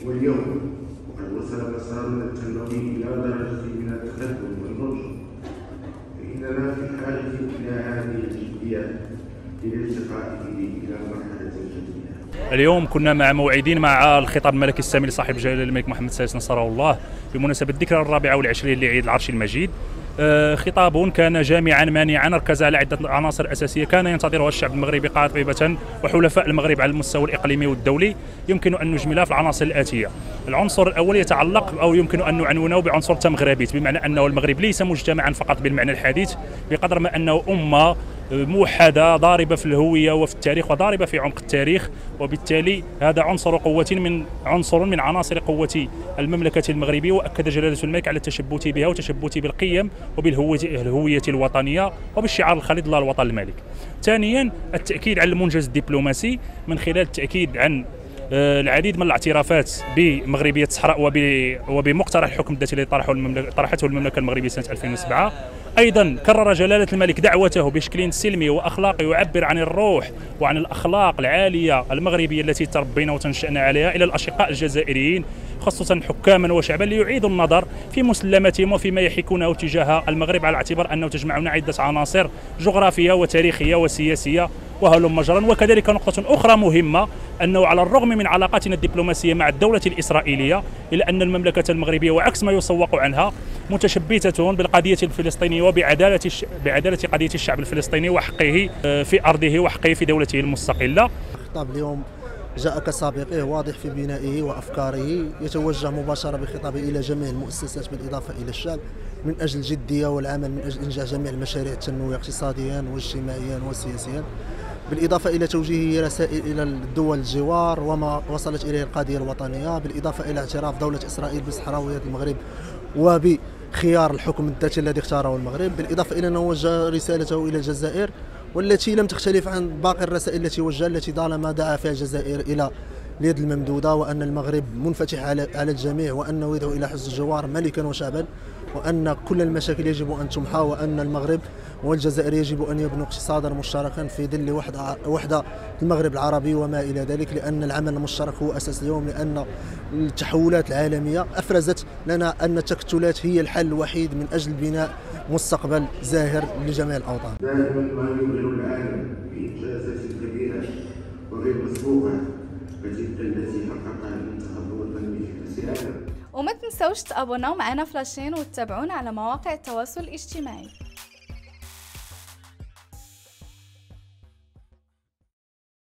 واليوم وقد وصل مسارنا التنموي إلى درجة من التقدم والنضج، فإننا في حاجة إلى هذه الجديات للارتقاء إلى مرحلة جديدة. اليوم كنا موعدين مع الخطاب الملكي السامي لصاحب جلالة الملك محمد السادس نصره الله بمناسبة الذكرى 24 لعيد العرش المجيد. خطاب كان جامعا مانعا، ركز على عدة عناصر أساسية كان ينتظرها الشعب المغربي قاطبة وحلفاء المغرب على المستوى الإقليمي والدولي. يمكن أن نجملها في العناصر الآتية. العنصر الأول يتعلق أو يمكن أن نعنونه بعنصر التمغربيت، بمعنى أنه المغرب ليس مجتمعا فقط بالمعنى الحديث، بقدر ما أنه أمة موحدة ضاربة في الهوية وفي التاريخ وضاربة في عمق التاريخ، وبالتالي هذا عنصر من عناصر قوة المملكة المغربية. وأكد جلالة الملك على التشبت بها وتشبت بالقيم وبالهوية الوطنية وبالشعار الخالد الله الوطن الملك. ثانيا التأكيد على المنجز الدبلوماسي من خلال التأكيد عن العديد من الاعترافات بمغربية الصحراء وبمقترح الحكم الذاتي الذي طرحته المملكة المغربية سنة 2007. أيضا كرر جلالة الملك دعوته بشكل سلمي وأخلاقي يعبر عن الروح وعن الأخلاق العالية المغربية التي تربينا وتنشأنا عليها إلى الأشقاء الجزائريين، خصوصا حكاما وشعبا، ليعيدوا النظر في مسلماتهم وفيما يحكونه تجاه المغرب، على اعتبار أنه تجمعنا عدة عناصر جغرافية وتاريخية وسياسية وهلم جرا. وكذلك نقطة أخرى مهمة، أنه على الرغم من علاقاتنا الدبلوماسية مع الدولة الإسرائيلية، إلا أن المملكة المغربية وعكس ما يسوق عنها متشبتة بالقضية الفلسطينية وبعدالة قضية الشعب الفلسطيني وحقه في أرضه وحقه في دولته المستقلة. خطاب اليوم جاء كسابقه، واضح في بنائه وأفكاره، يتوجه مباشرة بخطابه إلى جميع المؤسسات بالإضافة إلى الشعب من أجل الجدية والعمل من أجل إنجاح جميع المشاريع التنموية اقتصاديا واجتماعيا وسياسيا، بالإضافة إلى توجيه رسائل إلى الدول الجوار وما وصلت إليه القضية الوطنية، بالإضافة إلى اعتراف دولة إسرائيل بصحراوية المغرب وبخيار الحكم الذاتي الذي اختاره المغرب، بالإضافة إلى أنه وجه رسالته إلى الجزائر والتي لم تختلف عن باقي الرسائل التي وجهها، التي طالما دعا فيها الجزائر إلى اليد الممدودة، وأن المغرب منفتح على الجميع، وأنه يدعو إلى حسن الجوار ملكا وشعبا، وأن كل المشاكل يجب أن تمحى، وأن المغرب والجزائر يجب أن يبنوا اقتصادا مشتركا في ظل وحدة المغرب العربي وما إلى ذلك، لأن العمل المشترك هو أساس اليوم، لأن التحولات العالمية أفرزت لنا أن التكتلات هي الحل الوحيد من أجل بناء مستقبل زاهر لجميع الأوطان. دائما ما يبهر العالم بإنجازات كبيرة وغير مسبوقة كتلك التي حققها المنتخب الوطني في كأس العالم. وما تنسوش تابوناو معنا في لاشين وتتابعونا على مواقع التواصل الاجتماعي.